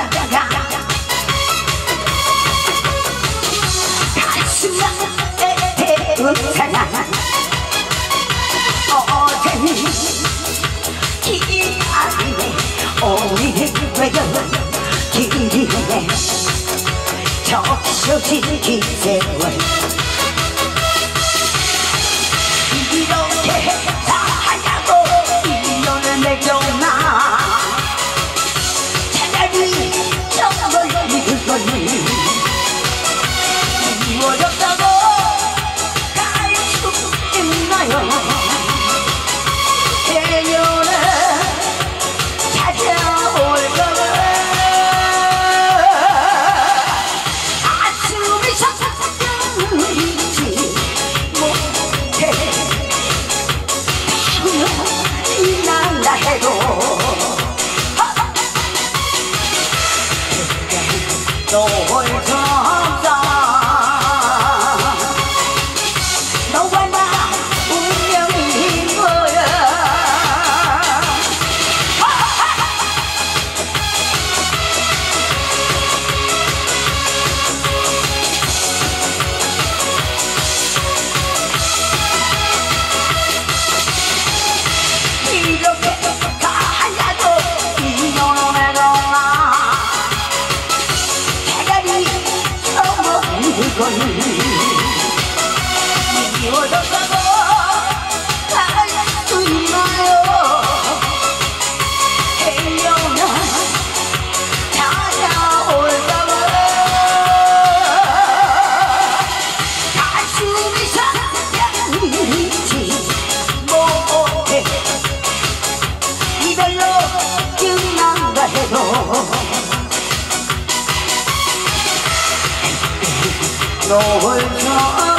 적셔진 세월 이렇게 사냐고 인연을 맺었나 차라리 정말 이건 이루어졌다고 갈 수 있나요 해녀는 찾아올까봐 너를 찾아 너와 나 운명인 거야 이렇게 가야도 인연을 맺었나 이건 이루어졌다고 할 수 있나요 해녀는 찾아올까봐 가슴이 상냥이지 못해 이별로 끝난다 해도 너를